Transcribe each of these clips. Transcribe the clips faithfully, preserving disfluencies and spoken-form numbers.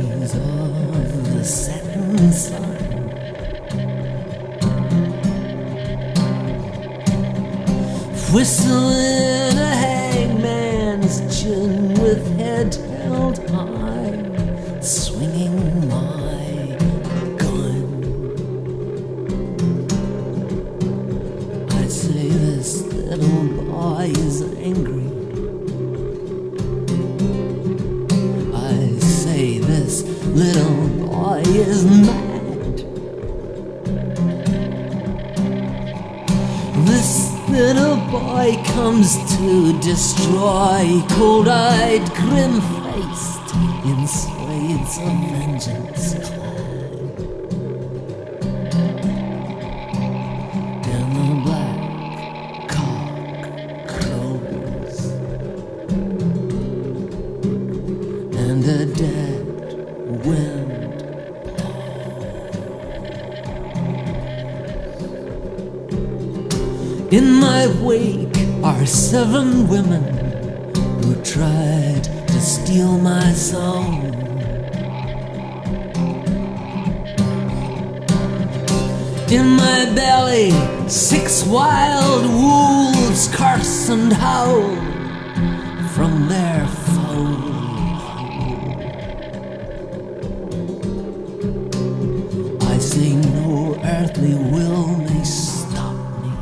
rays of the setting sun. Whistling a hangman's tune with head held high, swinging my gun. I say this little boy is angry. I say this little boy is mad. This little boy comes to destroy, cold-eyed, grim-faced, in swathes of vengeance clad. And the black cock crows, and a dead wind in my wake are seven women who tried to steal my soul. In my belly six wild wolves curse and howl from their foe. I say no earthly will may stop me.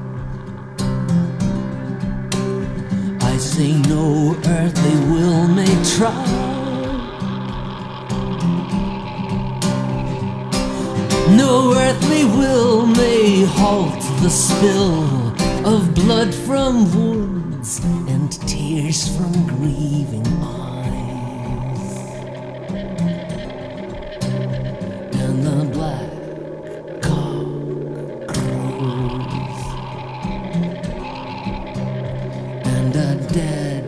I say no earthly will may try. No earthly will may halt the spill of blood from wounds and tears from grieving eyes. And the black cock crows, and a dead